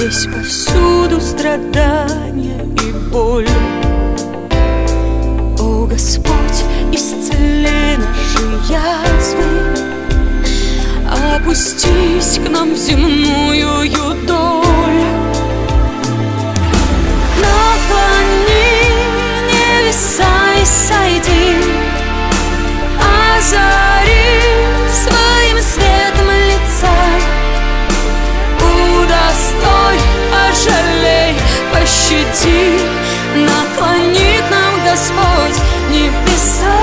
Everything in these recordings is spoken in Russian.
Здесь повсюду страдания и боль. О, Господь, исцели наши язвы, опустись к нам в земную долю. Наклони небеса и сойди, озари своим светом лица. Удостой, пожалей, пощади, наклони к нам, Господь, небеса.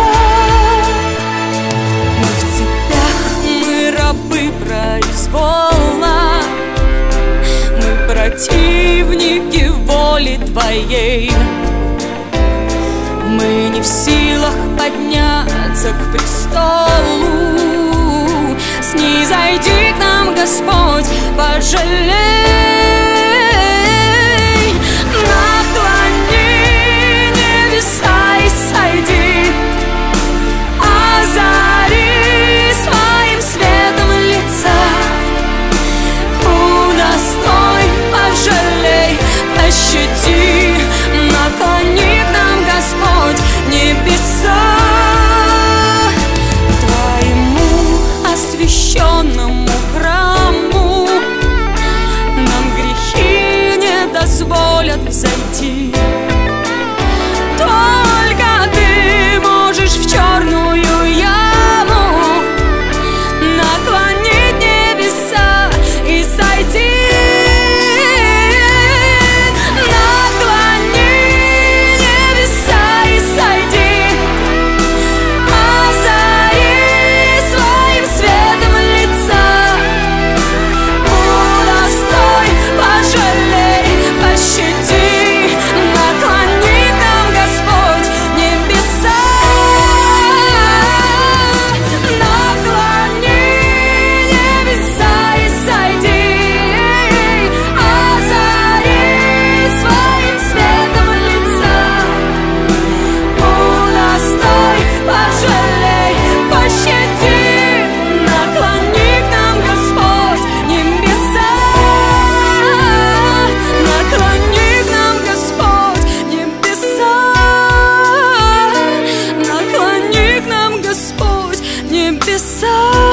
Мы в цепях, мы рабы произвола, мы противники воли Твоей. Мы не в силах подняться к престолу. Снизойди к нам, Господь, пожалей. Наклони небеса и сойди, озари своим светом лица. Удостой, пожалей, пощади, наклони к нам, Господь, небеса. Твоему освященному храму нам грехи не дозволят взойти. Только Ты можешь в черную яму наклонить небеса и сойти. Небеса.